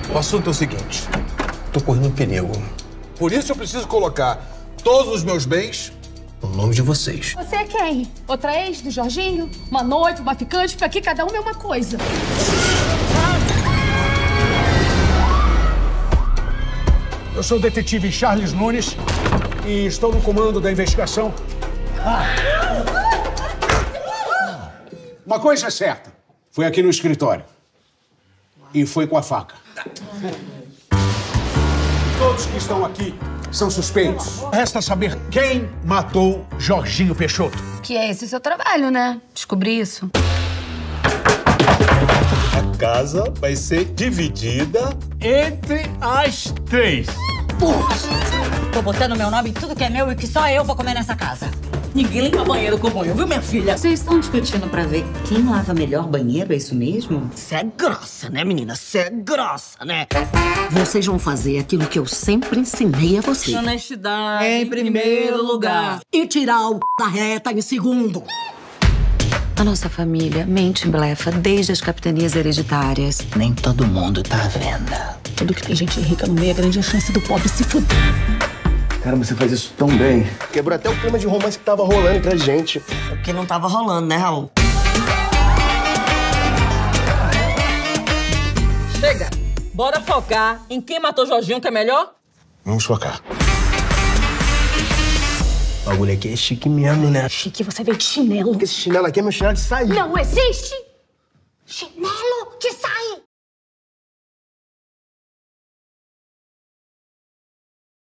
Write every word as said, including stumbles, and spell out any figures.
O assunto é o seguinte. Tô correndo um perigo. Por isso eu preciso colocar todos os meus bens no nome de vocês. Você é quem? Outra ex do Jorginho? Uma noiva, uma ficante? Porque aqui cada um é uma coisa. Eu sou o detetive Charles Nunes e estou no comando da investigação. Ah. Uma coisa é certa. Foi aqui no escritório. E foi com a faca. Todos que estão aqui são suspeitos. Resta saber quem matou Jorginho Peixoto. Que é esse seu trabalho, né? Descobrir isso. A casa vai ser dividida entre as três. Puxa! Tô botando meu nome em tudo que é meu e que só eu vou comer nessa casa. Ninguém limpa banheiro como eu, viu, minha filha? Vocês estão discutindo pra ver quem lava melhor banheiro, é isso mesmo? Você é grossa, né, menina? Você é grossa, né? Vocês vão fazer aquilo que eu sempre ensinei a vocês. Honestidade em primeiro lugar. E tirar o c... da reta em segundo. A nossa família mente e blefa desde as capitanias hereditárias. Nem todo mundo tá à venda. Tudo que tem gente rica no meio, é grande a chance do pobre se fuder. Cara, você faz isso tão bem. Quebrou até o clima de romance que tava rolando entre a gente. É porque não tava rolando, né, Raul? Chega! Bora focar em quem matou Jorginho, que é melhor? Vamos focar. O bagulho aqui é chique mesmo, né? Chique, você veio de chinelo. Esse chinelo aqui é meu chinelo de sair. Não existe chinelo de sair.